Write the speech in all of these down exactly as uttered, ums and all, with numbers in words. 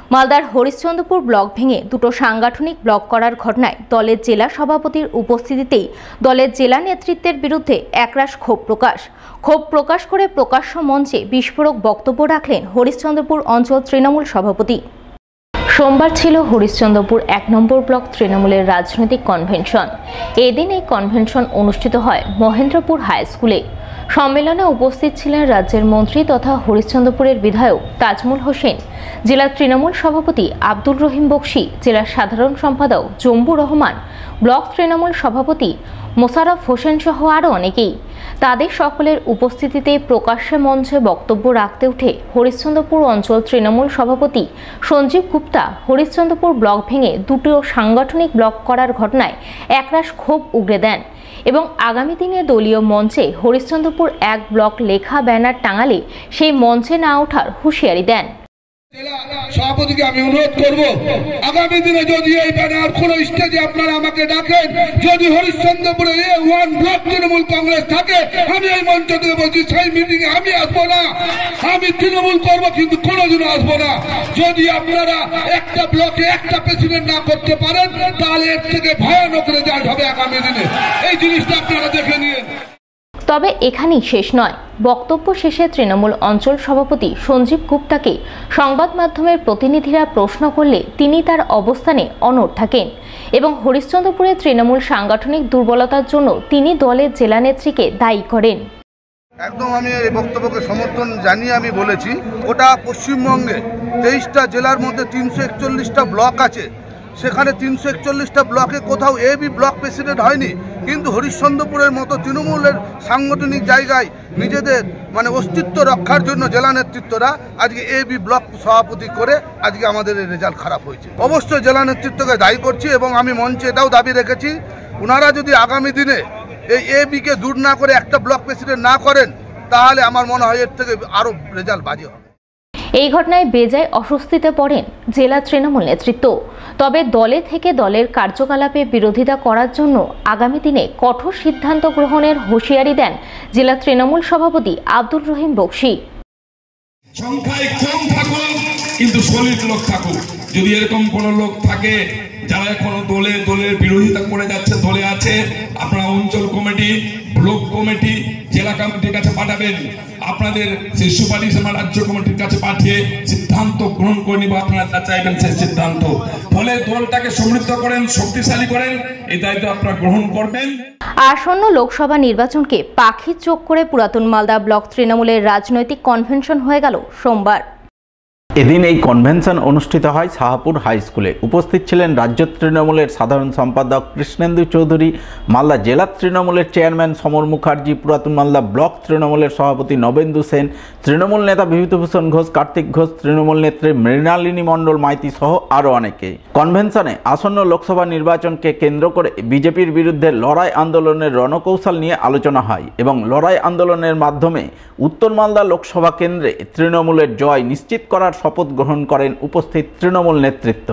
মালদার হরিশ্চন্দ্রপুর ব্লক ভেঙে দুটো সাংগঠনিক ব্লক করার ঘটনায় দলের জেলা সভাপতির উপস্থিতিতেই দলের জেলা নেতৃত্বের বিরুদ্ধে একরাশ ক্ষোভ প্রকাশ ক্ষোভ প্রকাশ করে প্রকাশ্য মঞ্চে বিস্ফোরক বক্তব্য রাখলেন হরিশ্চন্দ্রপুর অঞ্চল তৃণমূল সভাপতি। সোমবার ছিল হরিশ্চন্দ্রপুর এক নম্বর ব্লক তৃণমূলের রাজনৈতিক কনভেনশন। এদিন এই কনভেনশন অনুষ্ঠিত হয় মহেন্দ্রপুর হাই স্কুলে। সম্মেলনে উপস্থিত ছিলেন রাজ্যের মন্ত্রী তথা হরিশ্চন্দ্রপুরের বিধায়ক তাজমুল হোসেন, জেলা তৃণমূল সভাপতি আব্দুর রহিম বক্সি, জেলার সাধারণ সম্পাদক জম্বু রহমান, ব্লক তৃণমূল সভাপতি মোশাররফ হোসেন সহ আরও অনেকেই। তাদের সকলের উপস্থিতিতে প্রকাশ্যে মঞ্চে বক্তব্য রাখতে উঠে হরিশ্চন্দ্রপুর অঞ্চল তৃণমূল সভাপতি সঞ্জীব গুপ্তা হরিশ্চন্দ্রপুর ব্লক ভেঙে দুটো সাংগঠনিক ব্লক করার ঘটনায় একরাশ ক্ষোভ উগরে দেন এবং আগামী দিনে দলীয় মঞ্চে হরিশ্চন্দ্রপুর এক ব্লক লেখা ব্যানার টাঙালে সেই মঞ্চে না ওঠার হুঁশিয়ারি দেন। সভাপতিকে আমি অনুরোধ করব, আগামী দিনে যদি এই ব্যানার কোন স্টেজে আপনারা আমাকে ডাকেন, যদি হরিশ্চন্দ্রপুরে A one block Trinamool Congress থাকে, আমি এই মঞ্চ থেকে বলছি সেই মিটিং এ আমি আসবো না। আমি তৃণমূল করব, কিন্তু কোনোদিনও আসবো না। যদি আপনারা একটা ব্লকে একটা প্রেসিডেন্ট না করতে পারেন, তাহলে এর থেকে ভয়ানক রেজাল্ট হবে আগামী দিনে। এই জিনিসটা আপনারা দেখে নিন। তবে এখানেই শেষ নয়। বক্তব্য শেষে তৃণমূল অঞ্চল সভাপতি সঞ্জীব গুপ্তাকে সংবাদ মাধ্যমের প্রতিনিধিরা প্রশ্ন করলে তিনি তার অবস্থানে অনড় থাকেন এবং হরিশ্চন্দ্রপুরে তৃণমূল সাংগঠনিক দুর্বলতার জন্য তিনি দলের জেলা নেত্রীকে দায়ী করেন। একদম আমি এই বক্তব্যকে সমর্থন জানিয়ে আমি বলেছি, ওটা পশ্চিমবঙ্গে তেইশটা জেলার মধ্যে তিনশো একচল্লিশটা ব্লক আছে, সেখানে তিনশো একচল্লিশটা ব্লকে কোথাও এ বি ব্লক প্রেসিডেন্ট হয়নি, কিন্তু হরিশ্চন্দ্রপুরের মতো তৃণমূলের সাংগঠনিক জায়গায় নিজেদের মানে অস্তিত্ব রক্ষার জন্য জেলা নেতৃত্বরা আজকে এ বি ব্লক সভাপতি করে আজকে আমাদের এই রেজাল্ট খারাপ হয়েছে। অবশ্যই জেলা নেতৃত্বকে দায়ী করছি এবং আমি মঞ্চে এটাও দাবি রেখেছি, ওনারা যদি আগামী দিনে এই এ বিকে দূর না করে একটা ব্লক প্রেসিডেন্ট না করেন, তাহলে আমার মনে হয় এর থেকে আরও রেজাল্ট বাজে হবে। এই ঘটনায় বেজায় অস্বস্তিতে পড়েন জেলা তৃণমূল নেতৃত্ব। তবে দলে থেকে দলের কার্যকলাপে বিরোধিতা করার জন্য আগামী দিনে কঠোর সিদ্ধান্ত গ্রহণের হুঁশিয়ারি দেন জেলা তৃণমূল সভাপতি আব্দুর রহিম বক্সি। সংখ্যায় কম থাকুক, কিন্তু সলিড লোক থাকুক। যদি এরকম কোন লোক থাকে যারা এখনো দলে দলের বিরোধিতা করে যাচ্ছে, দলে আছে, আপনারা অঞ্চল কমিটি, ব্লক কমিটি, জেলা কমিটির কাছে পাঠাবেন। আপনাদের সেই সুপারিশ আমার রাজ্য কমিটির কাছে পাঠিয়ে সিদ্ধান্ত গ্রহণ করে নিব। আপনারা যা চাইবেন সেই সিদ্ধান্ত, ফলে দলটাকে সমৃদ্ধ করেন, শক্তিশালী করেন, এই দায়িত্ব আপনারা গ্রহণ করবেন। আসন্ন লোকসভা নির্বাচনকে পাখির চোখ করে পুরাতন মালদা ব্লক তৃণমূলের রাজনৈতিক কনভেনশন হয়ে গেল সোমবার। এদিন এই কনভেনশন অনুষ্ঠিত হয় শাহপুর হাই স্কুলে। উপস্থিত ছিলেন রাজ্য তৃণমূলের সাধারণ সম্পাদক কৃষ্ণেন্দু চৌধুরী, মালদা জেলা তৃণমূলের চেয়ারম্যান সমর মুখার্জি, পুরাতন মালদা ব্লক তৃণমূলের সভাপতি নবেন্দু সেন, তৃণমূল নেতা বিভূতিভূষণ ঘোষ, কার্তিক ঘোষ, তৃণমূল নেত্রী মৃণালিনী মণ্ডল মাইতি সহ আরও অনেকে। কনভেনশনে আসন্ন লোকসভা নির্বাচনকে কেন্দ্র করে বিজেপির বিরুদ্ধে লড়াই আন্দোলনের রণকৌশল নিয়ে আলোচনা হয় এবং লড়াই আন্দোলনের মাধ্যমে উত্তর মালদা লোকসভা কেন্দ্রে তৃণমূলের জয় নিশ্চিত করার শপথ গ্রহণ করেন উপস্থিত তৃণমূল নেতৃত্ব।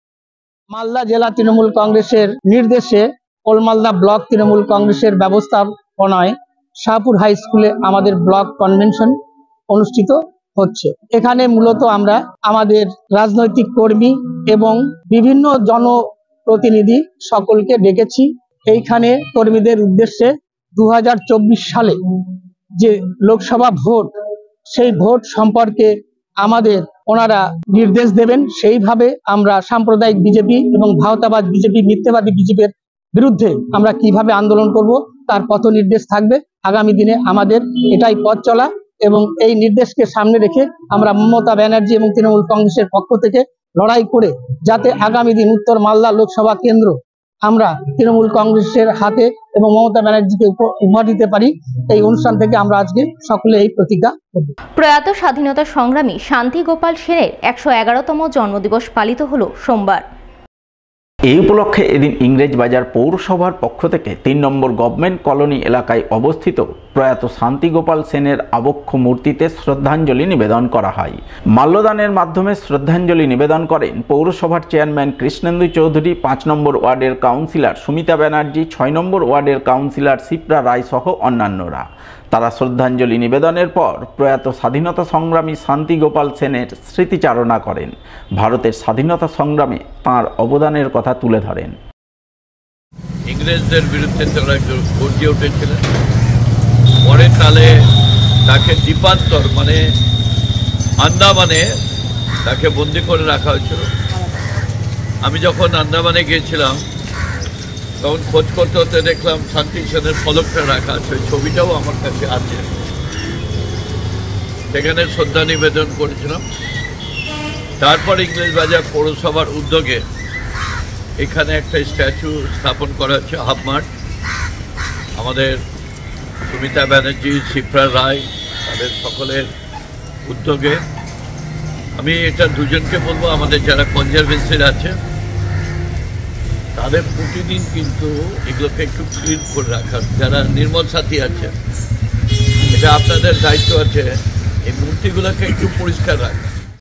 মালদা জেলা তৃণমূল কংগ্রেসের নির্দেশে ওল মালদা ব্লক তৃণমূল কংগ্রেসের ব্যবস্থাপনায় শাহপুর হাই স্কুলে আমাদের ব্লক কনভেনশন অনুষ্ঠিত হচ্ছে। এখানে মূলত আমরা আমাদের রাজনৈতিক কর্মী এবং বিভিন্ন জনপ্রতিনিধি সকলকে ডেকেছি। এইখানে কর্মীদের উদ্দেশ্যে দু হাজার চব্বিশ সালে যে লোকসভা ভোট, সেই ভোট সম্পর্কে আমাদের ওনারা নির্দেশ দেবেন। সেইভাবে আমরা সাম্প্রদায়িক বিজেপি এবং ভারতাবাদ বিজেপি, মিথ্যাবাদী বিজেপির বিরুদ্ধে আমরা কিভাবে আন্দোলন করব তার পথ নির্দেশ থাকবে। আগামী দিনে আমাদের এটাই পথ চলা এবং এই নির্দেশকে সামনে রেখে আমরা মমতা ব্যানার্জি এবং তৃণমূল কংগ্রেসের পক্ষ থেকে লড়াই করে যাতে আগামী দিন উত্তর মালদা লোকসভা কেন্দ্র আমরা তৃণমূল কংগ্রেসের হাতে এবং মমতা ব্যানার্জিকে উপহার দিতে পারি, এই অনুষ্ঠান থেকে আমরা আজকে সকলে এই প্রতিজ্ঞা করব। প্রয়াত স্বাধীনতা সংগ্রামী শান্তি গোপাল সেনের একশো এগারোতম জন্মদিবস পালিত হলো সোমবার। এই উপলক্ষে এদিন ইংরেজ বাজার পৌরসভার পক্ষ থেকে তিন নম্বর গভর্নমেন্ট কলোনি এলাকায় অবস্থিত প্রয়াত শান্তি গোপাল সেনের আবক্ষ মূর্তিতে শ্রদ্ধাঞ্জলি নিবেদন করা হয়। মাল্যদানের মাধ্যমে শ্রদ্ধাঞ্জলি নিবেদন করেন পৌরসভার চেয়ারম্যান কৃষ্ণেন্দু চৌধুরী, পাঁচ নম্বর ওয়ার্ডের কাউন্সিলর সুমিতা ব্যানার্জি, ছয় নম্বর ওয়ার্ডের কাউন্সিলর শিপ্রা রায় সহ অন্যান্যরা। তারা শ্রদ্ধাঞ্জলি নিবেদনের পর প্রয়াত স্বাধীনতা সংগ্রামী শান্তি গোপাল সেনের স্মৃতিচারণা করেন। ভারতের স্বাধীনতা সংগ্রামে তাঁর অবদানের কথা তুলে ধরেন। ইংরেজদের বিরুদ্ধে তারা গর্জে উঠেছিলেন। পরে কালে তাকে দ্বীপান্তর মানে আন্দামানে তাকে বন্দি করে রাখা হয়েছিল। আমি যখন আন্দামানে গিয়েছিলাম তখন খোঁজ করতে হতে দেখলাম শান্তি সেনের ফলকটা রাখা আছে, ছবিটাও আমার কাছে আছে। সেখানে শ্রদ্ধা নিবেদন করেছিলাম। তারপর ইংরেজ বাজার পৌরসভার উদ্যোগে এখানে একটা স্ট্যাচু স্থাপন করা হচ্ছে, হাফ মাঠ। আমাদের সুমিতা ব্যানার্জি, শিপ্রা রায় তাদের সকলের উদ্যোগে। আমি এটা দুজনকে বলবো, আমাদের যারা কনজারভেন্সির আছে তাদের প্রতিদিন কিন্তু এগুলোকে একটু ক্লিন করে রাখার, যারা নির্মল সাথী আছে এটা আপনাদের দায়িত্ব আছে, এই মূর্তিগুলোকে একটু পরিষ্কার রাখা।